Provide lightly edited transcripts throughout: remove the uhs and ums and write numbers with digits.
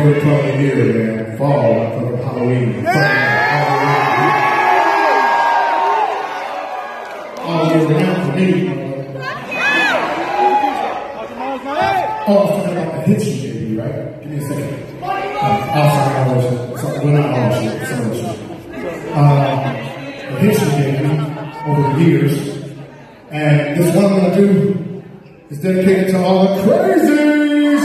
favorite part of the year, man. Fall, for Halloween. All year round for me. Oh, I was talking about the hits you gave me, right? Give me a second. Sorry, well, not all shit, some of the shit. The hits you gave me over the years. And this one I'm going to do is dedicated to all the crazies.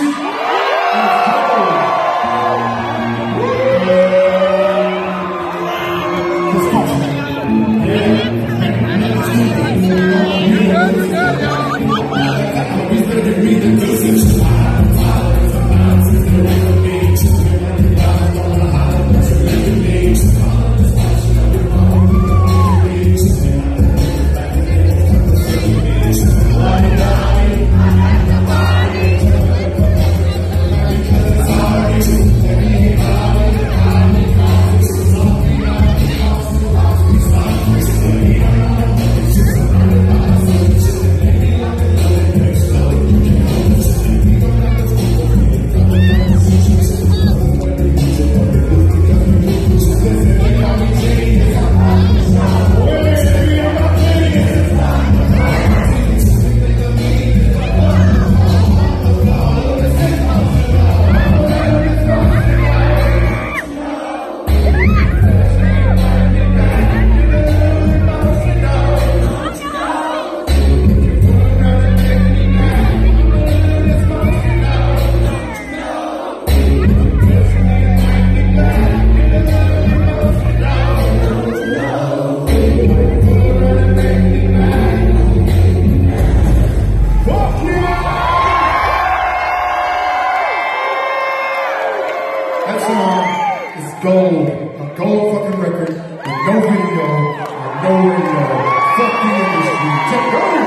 That song is gold, a gold fucking record, with no video, with no radio. Fuck the industry. Take it over.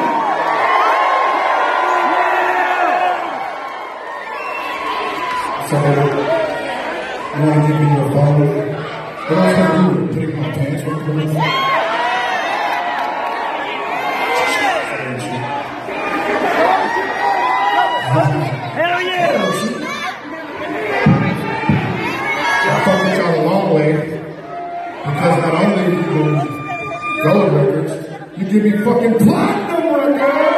So, you want to give me your bottle? What else can I do? Put it in my pants? What can I do? Hell yeah! Y'all a long way, because not only do you do gold records, you give me fucking platinum records!